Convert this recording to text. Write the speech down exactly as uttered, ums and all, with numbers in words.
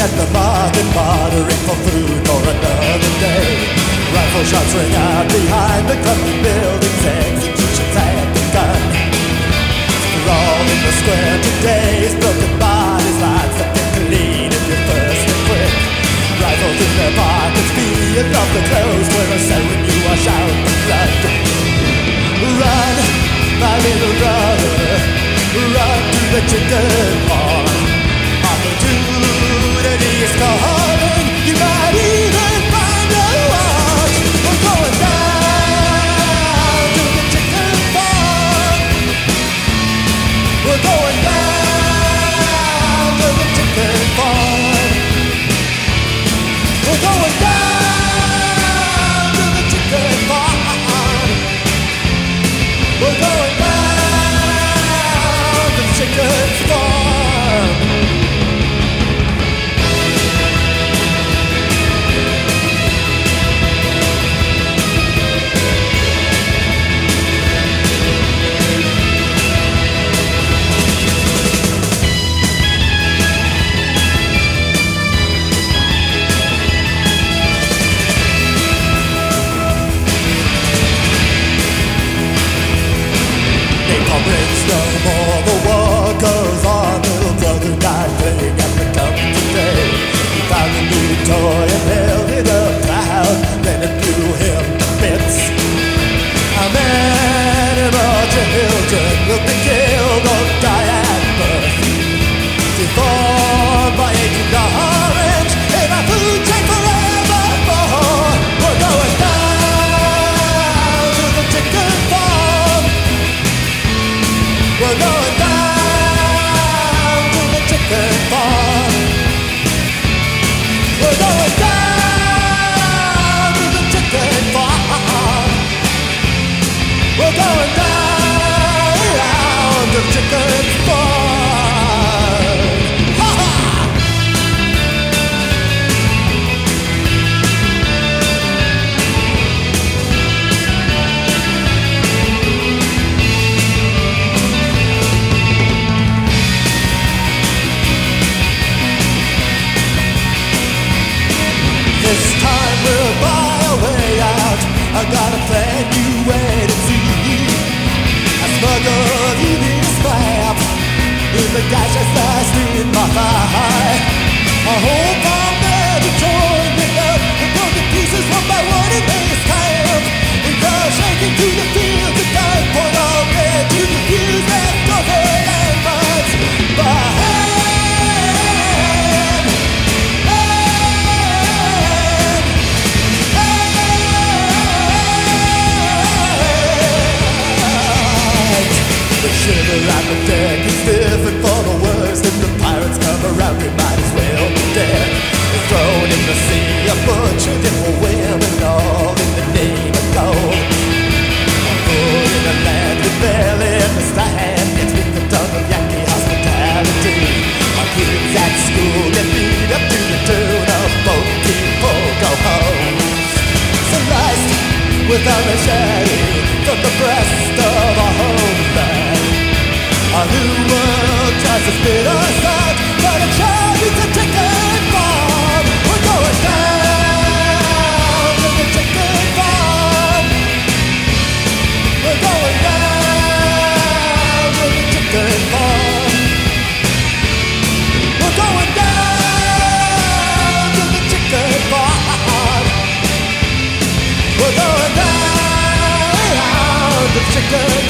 at the market, bartering for food for another day. Rifle shots ring out behind the crumbling buildings, executions have begun. Sprawled in the square today, broken bodies, lives that get clean if you're first and quick. Rifles in their pockets, feet off the clothes, where a siren you wash out the blood. Run, my little brother, run to the chicken farm. Opportunity is calling, you might even find your watch. We're going down to the chicken farm. We're going down to the chicken farm. We're going down to the chicken farm. We're going down to the chicken farm. No more, the war goes on. Little brother died playing at the dump today. He found a new toy and held it up loud, then it blew him to bits. How many more children will be killed or die at birth? Deformed by Agent Orange in a food chain forevermore. We're going down to the chicken farm. We're going down to the chicken farm. We're going down to the chicken farm. We're going down to the chicken farm. Ha ha! This time we'll buy a way out. I got a plan you wait and see. I smuggled you this map in the gashes last in my thigh. I hope I'm there to join me up and blow the pieces one by one in this camp. We go shaking to the field at gunpoint, all red to the fuse left over landmines. By hand, hand, hand. The shiver on the deck is different for the worst. If the pirates come around, we might as well be dead. We're thrown in the sea, a bunch of different women, all in the name of gold. Put in a land with barely understand. It's been the tongue of Yankee hospitality. Our kids at school get beat up to the tune of both people go home. Sliced without a shade from the breast of our homeland. Our new world tries to spit us out, but it sure needs a chicken farm. We're going down to the chicken farm. We're going down to the chicken farm. We're going down to the chicken farm. We're going down to the chicken farm.